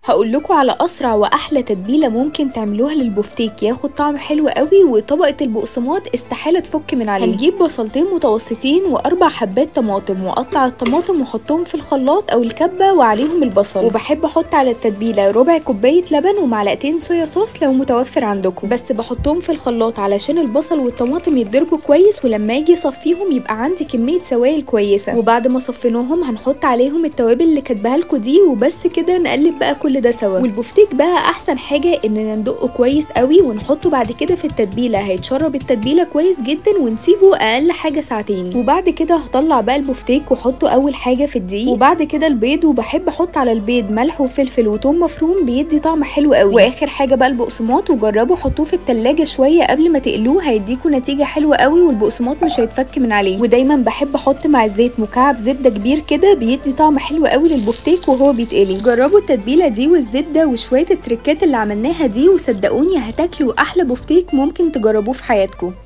هقول لكم على اسرع واحلى تتبيله ممكن تعملوها للبفتيك ياخد طعم حلو قوي، وطبقه البقسماط استحاله تفك من عليه. هنجيب بصلتين متوسطين واربع حبات طماطم، واقطع الطماطم واحطهم في الخلاط او الكبه وعليهم البصل. وبحب احط على التتبيله ربع كوبايه لبن ومعلقتين صويا صوص لو متوفر عندكم، بس بحطهم في الخلاط علشان البصل والطماطم يتضربوا كويس، ولما اجي اصفيهم يبقى عندي كميه سوائل كويسه. وبعد ما صفيناهم هنحط عليهم التوابل اللي كاتباها لكم دي، وبس كده نقلب بقى كل ده سوا. والبفتيك بقى احسن حاجه اننا ندقه كويس قوي ونحطه بعد كده في التتبيله، هيتشرب التتبيله كويس جدا، ونسيبه اقل حاجه ساعتين. وبعد كده هطلع بقى البفتيك واحطه اول حاجه في الدقيق، وبعد كده البيض، وبحب احط على البيض ملح وفلفل وثوم مفروم بيدي طعم حلو قوي. واخر حاجه بقى البقسماط، وجربوا حطوه في التلاجة شويه قبل ما تقلوه، هيديكوا نتيجه حلوه قوي، والبقسماط مش هيتفك من عليه. ودايما بحب احط مع الزيت مكعب زبده كبير كده، بيدي طعم حلو قوي للبفتيك وهو بيتقلي. جربوا التتبيله دي والزبده وشويه التركات اللي عملناها دي، وصدقوني هتاكلوا احلى بفتيك ممكن تجربوه في حياتكم.